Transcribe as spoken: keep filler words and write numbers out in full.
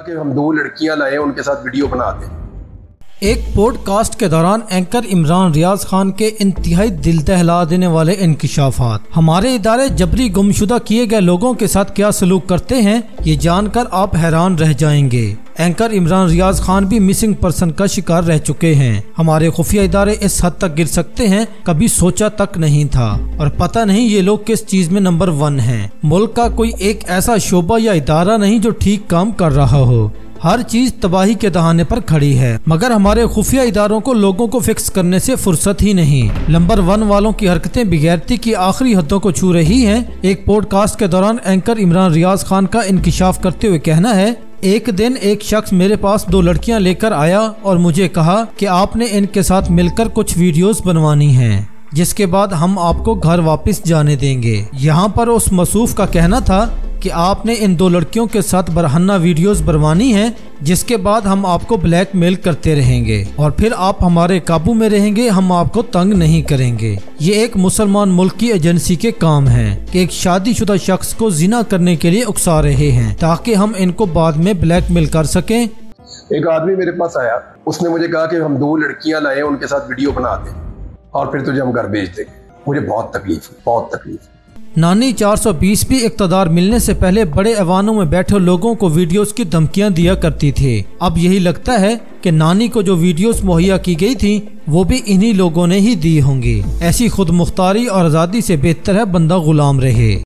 कि हम दो लड़कियां लाए, उनके साथ वीडियो बना दें। एक पॉडकास्ट के दौरान एंकर इमरान रियाज खान के इंतहाई दिल दहला देने वाले इंकिशाफात। हमारे इदारे जबरी गुमशुदा किए गए लोगों के साथ क्या सलूक करते हैं, ये जानकर आप हैरान रह जाएंगे। एंकर इमरान रियाज खान भी मिसिंग पर्सन का शिकार रह चुके हैं। हमारे खुफिया इदारे इस हद तक गिर सकते हैं, कभी सोचा तक नहीं था। और पता नहीं ये लोग किस चीज में नंबर वन हैं। मुल्क का कोई एक ऐसा शोबा या इदारा नहीं जो ठीक काम कर रहा हो। हर चीज तबाही के दहाने पर खड़ी है, मगर हमारे खुफिया इदारों को लोगों को फिक्स करने से फुर्सत ही नहीं। नंबर वन वालों की हरकतें बेगैरती की आखिरी हदों को छू रही हैं। एक पॉडकास्ट के दौरान एंकर इमरान रियाज खान का इंकिशाफ करते हुए कहना है, एक दिन एक शख्स मेरे पास दो लड़कियां लेकर आया और मुझे कहा कि आपने इनके साथ मिलकर कुछ वीडियोस बनवानी हैं, जिसके बाद हम आपको घर वापस जाने देंगे। यहाँ पर उस मसूफ का कहना था कि आपने इन दो लड़कियों के साथ बरहन्ना वीडियोस बनवानी हैं, जिसके बाद हम आपको ब्लैकमेल करते रहेंगे और फिर आप हमारे काबू में रहेंगे, हम आपको तंग नहीं करेंगे। ये एक मुसलमान मुल्क की एजेंसी के काम है कि एक शादीशुदा शख्स को जिना करने के लिए उकसा रहे हैं ताकि हम इनको बाद में ब्लैकमेल कर सकें। एक आदमी मेरे पास आया, उसने मुझे कहा कि हम दो लड़कियां लाए, उनके साथ वीडियो बना दें और फिर तुझे हम घर भेज देंगे। मुझे बहुत तकलीफ बहुत तकलीफ नानी चार सौ बीस भी इक़्तिदार मिलने से पहले बड़े ऐवानों में बैठे लोगों को वीडियोस की धमकियां दिया करती थी। अब यही लगता है कि नानी को जो वीडियोस मुहैया की गई थी वो भी इन्हीं लोगों ने ही दी होंगी। ऐसी खुद मुख्तारी और आज़ादी से बेहतर है बंदा गुलाम रहे।